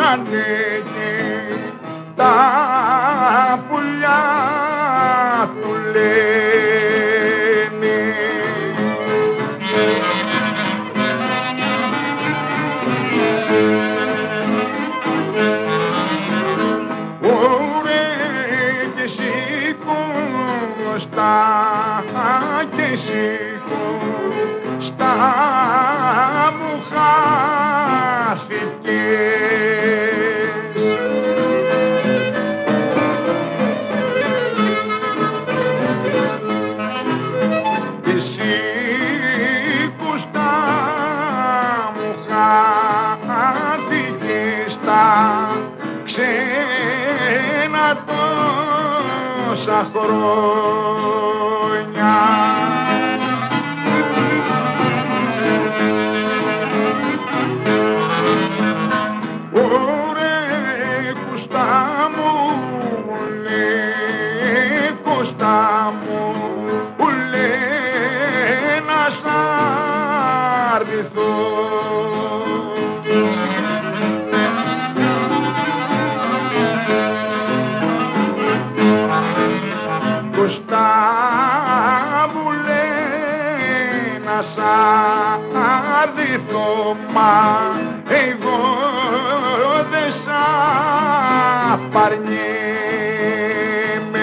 λέγει τα πουλιά του λένε. Ωραία και σήκω στα και σήκω στα μου χάθηκες. Εσύ που στα μου χάθηκες τα ξένα τόσα χρόνια. Ωραία Κωστά μου, λέει Κωστά μου, λέει να σ' αρνηθώ. Κωστά μου λέει να σ' αρνηθώ, μα εγώ δεν σ' απαρνιέμαι.